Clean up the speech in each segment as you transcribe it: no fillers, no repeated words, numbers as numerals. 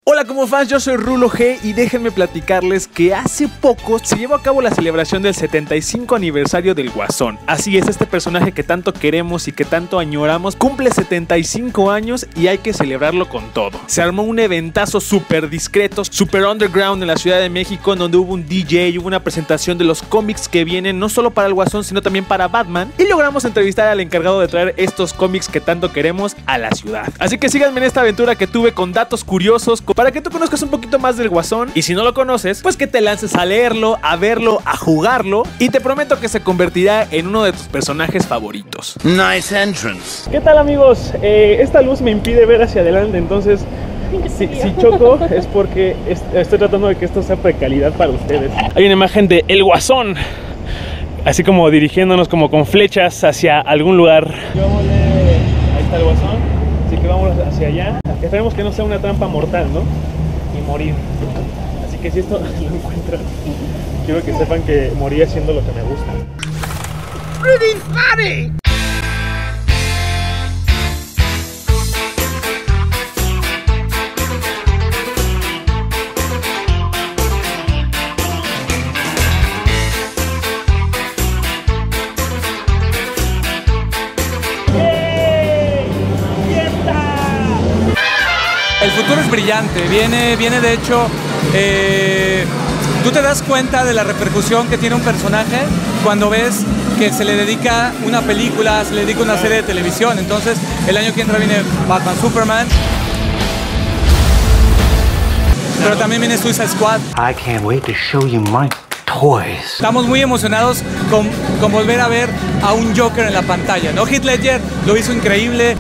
Hola como fans, yo soy Rulo G y déjenme platicarles que hace poco se llevó a cabo la celebración del 75 aniversario del Guasón. Así es, este personaje que tanto queremos y que tanto añoramos cumple 75 años y hay que celebrarlo con todo. Se armó un eventazo súper discreto, súper underground en la Ciudad de México, en donde hubo un DJ, hubo una presentación de los cómics que vienen no solo para el Guasón sino también para Batman, y logramos entrevistar al encargado de traer estos cómics que tanto queremos a la ciudad. Así que síganme en esta aventura que tuve con datos curiosos para que tú conozcas un poquito más del Guasón, y si no lo conoces, pues que te lances a leerlo, a verlo, a jugarlo, y te prometo que se convertirá en uno de tus personajes favoritos. Nice entrance. ¿Qué tal, amigos? Esta luz me impide ver hacia adelante, entonces si choco es porque estoy tratando de que esto sea de calidad para ustedes. Hay una imagen de El Guasón, así como dirigiéndonos como con flechas hacia algún lugar. Ahí está el Guasón, así que vamos hacia allá. Esperemos que no sea una trampa mortal, ¿no? Y morir. Así que si esto lo encuentran, quiero que sepan que morí haciendo lo que me gusta. Pretty funny. El futuro es brillante, viene de hecho, tú te das cuenta de la repercusión que tiene un personaje cuando ves que se le dedica una película, se le dedica una serie de televisión. Entonces, el año que entra viene Batman, Superman, pero también viene Suicide Squad. I can't wait to show you my toys. Estamos muy emocionados con volver a ver a un Joker en la pantalla, ¿no? Heath Ledger lo hizo increíble.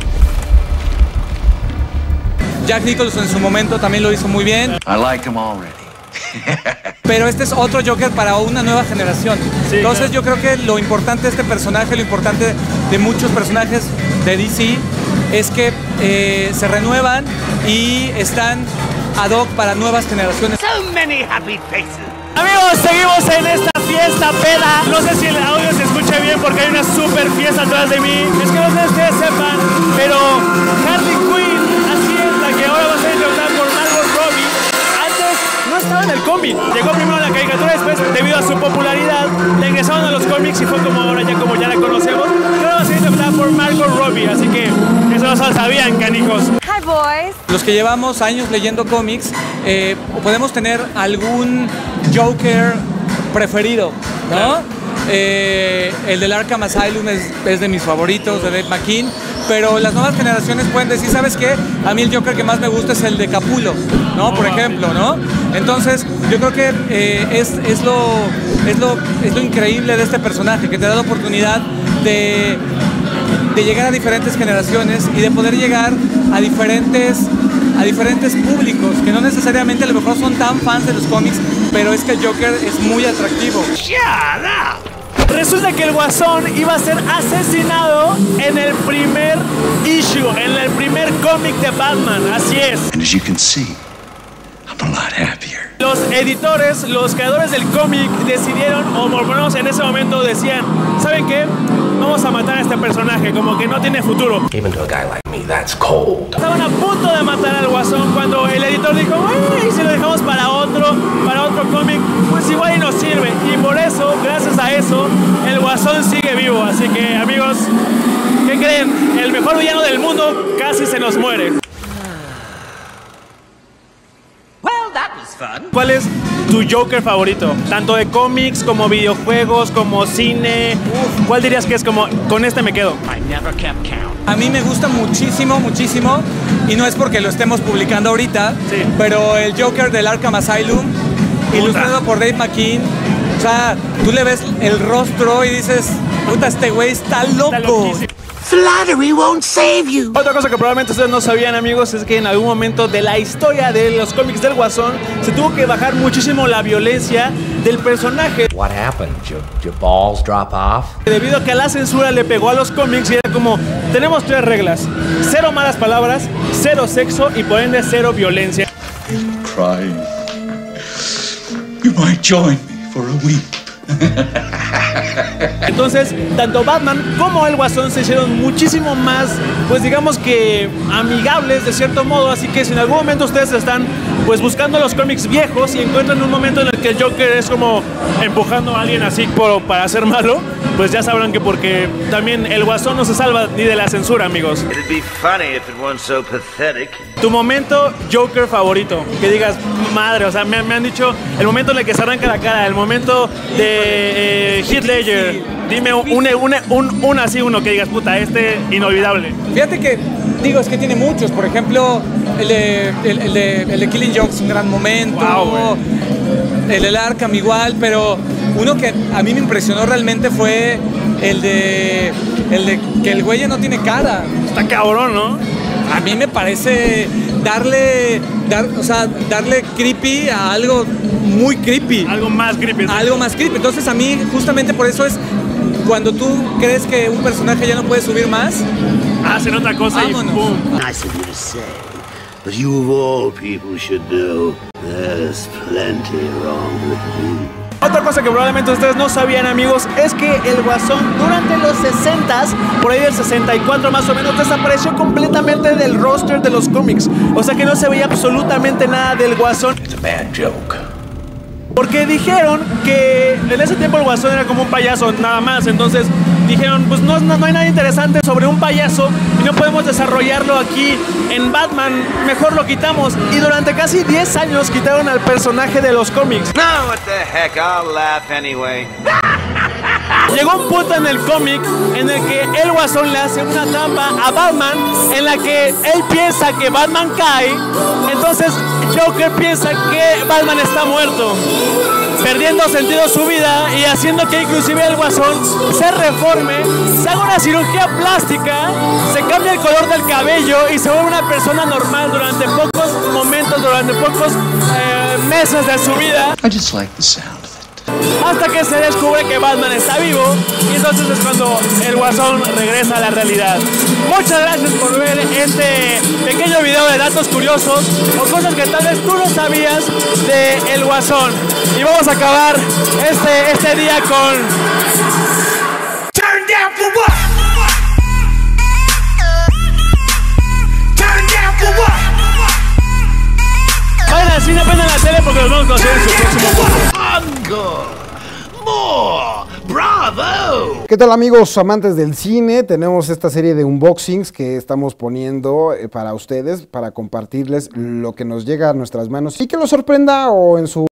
Jack Nicholson en su momento también lo hizo muy bien. I like him already. Pero este es otro Joker para una nueva generación. Sí, entonces claro. yo creo que lo importante de este personaje, lo importante de muchos personajes de DC es que se renuevan y están ad hoc para nuevas generaciones. So many happy faces. Amigos, seguimos en esta fiesta peda. No sé si el audio se escucha bien porque hay una super fiesta atrás de mí. Es que no sé si ustedes sepan, pero Harley Quinn, así es, la que ahora va a ser interpretada por Margot Robbie, antes no estaba en el cómic. Llegó primero a la caricatura, después, debido a su popularidad, la ingresaron a los cómics y fue como ahora ya la conocemos. Y ahora va a ser interpretada por Margot Robbie, así que eso no se lo sabían, canijos. Hi, boys. Los que llevamos años leyendo cómics, podemos tener algún Joker preferido, ¿no? El del Arkham Asylum es de mis favoritos, de Dave McKean, pero las nuevas generaciones pueden decir, ¿sabes qué? A mí el Joker que más me gusta es el de Capullo, ¿no? Por ejemplo, ¿no? Entonces, yo creo que es lo increíble de este personaje, que te da la oportunidad de llegar a diferentes generaciones y de poder llegar a diferentes públicos que no necesariamente a lo mejor son tan fans de los cómics, pero es que el Joker es muy atractivo. Resulta que el Guasón iba a ser asesinado en el primer issue, en el primer cómic de Batman, así es. And as you can see, I'm a lot happier. Los editores, los creadores del cómic decidieron, o por lo menos en ese momento decían, ¿saben qué? Vamos a matar a este personaje, como que no tiene futuro. Even to a guy like me, that's cold. Estaban a punto de matar al Guasón cuando el editor dijo, ¡ay! Si lo dejamos para otro cómic, pues igual y nos sirve. Y por eso, gracias a eso, el Guasón sigue vivo. Así que, amigos, ¿qué creen? El mejor villano del mundo casi se nos muere. ¿Cuál es tu Joker favorito? Tanto de cómics, como videojuegos, como cine. ¿Cuál dirías que es como, con este me quedo? A mí me gusta muchísimo, muchísimo, y no es porque lo estemos publicando ahorita, Sí. pero el Joker del Arkham Asylum, ilustrado por Dave McKean, o sea, tú le ves el rostro y dices, puta, este güey está loco. Está loquísimo. Flattery won't save you. Otra cosa que probablemente ustedes no sabían, amigos, es que en algún momento de la historia de los cómics del Guasón se tuvo que bajar muchísimo la violencia del personaje. What happened? Your balls drop off? Debido a que la censura le pegó a los cómics y era como, tenemos 3 reglas: 0 malas palabras, 0 sexo y por ende 0 violencia. Crying. You might join me for a weep. Entonces, tanto Batman como el Guasón se hicieron muchísimo más, pues digamos que amigables de cierto modo. Así que si en algún momento ustedes están pues buscando los cómics viejos y encuentran un momento en el que el Joker es como empujando a alguien así para hacer malo, pues ya sabrán que porque también el Guasón no se salva ni de la censura, amigos. It'd be funny if it weren't so pathetic. Tu momento Joker favorito, que digas, madre, o sea, me han dicho el momento en el que se arranca la cara, el momento de Heath Ledger. Dime uno que digas, puta, inolvidable. Fíjate que, digo, es que tiene muchos. Por ejemplo, el de Killing Joke es un gran momento. Wow, el del Arkham igual, pero uno que a mí me impresionó realmente fue el de que el güey no tiene cara. Está cabrón, ¿no? A mí me parece darle creepy a algo muy creepy. Algo más creepy. ¿No? Algo más creepy. Entonces a mí justamente por eso es cuando tú crees que un personaje ya no puede subir más, hacen otra cosa. Vámonos. Y ¡pum! Nice of you to say, but you of all people should know there's plenty wrong with me. Otra cosa que probablemente ustedes no sabían, amigos, es que el Guasón durante los 60s, por ahí del 64 más o menos, desapareció completamente del roster de los cómics. O sea que no se veía absolutamente nada del Guasón. It's a bad joke. Porque dijeron que en ese tiempo el Guasón era como un payaso, nada más. Entonces dijeron, pues no hay nada interesante sobre un payaso y no podemos desarrollarlo aquí en Batman, mejor lo quitamos. Y durante casi 10 años quitaron al personaje de los cómics. No, what the heck, I'll laugh anyway. Llegó un punto en el cómic en el que el Guasón le hace una trampa a Batman en la que él piensa que Batman cae. Entonces Joker piensa que Batman está muerto, perdiendo sentido su vida y haciendo que inclusive el Guasón se reforme, se haga una cirugía plástica, se cambia el color del cabello y se vuelve una persona normal durante pocos momentos, durante pocos meses de su vida. I just like the sound of it. Hasta que se descubre que Batman está vivo y entonces es cuando el Guasón regresa a la realidad. Muchas gracias por ver este pequeño video de datos curiosos o cosas que tal vez tú no sabías de el Guasón. Y vamos a acabar este día con... Turn down for what? Turn down for what? Vayan al cine, prendan la tele porque los vamos a conocer en su próximo juego. Encore! More! Bravo! ¿Qué tal, amigos amantes del cine? Tenemos esta serie de unboxings que estamos poniendo para ustedes, para compartirles lo que nos llega a nuestras manos y que los sorprenda o en su